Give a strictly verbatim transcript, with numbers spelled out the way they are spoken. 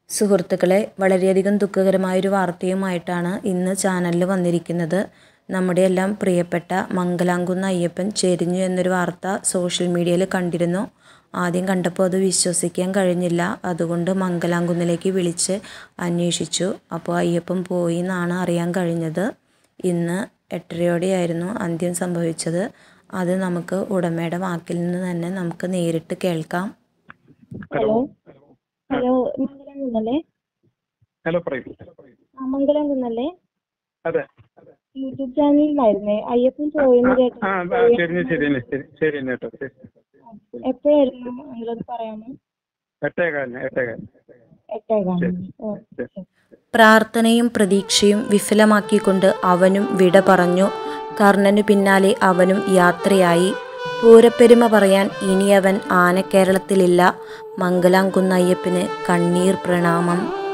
സുഹൃത്തുക്കളെ, വളരെയധികം ദുഃഖകരമായൊരു വാർത്തയുമായിട്ടാണ് ഇന്ന് ചാനലിൽ വന്നിരിക്കുന്നത്. നമ്മുടെ എല്ലാം പ്രിയപ്പെട്ട മംഗലാംകുന്ന് അയ്യപ്പൻ ചെരിഞ്ഞു എന്നൊരു വാർത്ത സോഷ്യൽ മീഡിയയിൽ കണ്ടിരുന്നു. ആദ്യം കണ്ടപ്പോൾ അത് വിശ്വസിക്കാൻ കഴിഞ്ഞില്ല. അതുകൊണ്ട് മംഗലാംകുന്നിലേക്ക് വിളിച്ച് അന്വേഷിച്ചു. അപ്പോൾ അയ്യപ്പൻ പോയി എന്നാണ് അറിയാൻ കഴിഞ്ഞത്. ഇന്ന് എട്ടരയോടെയായിരുന്നു അന്ത്യം സംഭവിച്ചത്. അത് നമുക്ക് ഉടമയുടെ വാക്കിൽ നിന്ന് തന്നെ നമുക്ക് നേരിട്ട് കേൾക്കാം. Hello hello മംഗലാംകുന്നല്ലേ? ഹലോ പറയൂ. ആ മംഗലാംകുന്നല്ലേ? അതെ. യൂട്യൂബ് ചാനലിലായിരുന്നേ അയ്യപ്പൻ പോയെന്ന് കേട്ടു. ആ ശരി ശരി ശരി ശരി കേട്ടോ. എപ്പോഴായിരുന്നു നിങ്ങളത് പറയാമോ? എട്ടേകാലിന് എട്ടേകാലിന് എട്ടേകാലിന്. പ്രാർത്ഥനയും പ്രതീക്ഷയും വിഫലമാക്കിക്കൊണ്ട് അവനും വിട പറഞ്ഞു. കർണനു പിന്നാലെ അവനും യാത്രയായി. പൂരപ്പെരുമ പറയാൻ ഇനിയവൻ ആനക്കേരളത്തിലില്ല. മംഗലാംകുന്ന് അയ്യപ്പന് കണ്ണീർ പ്രണാമം.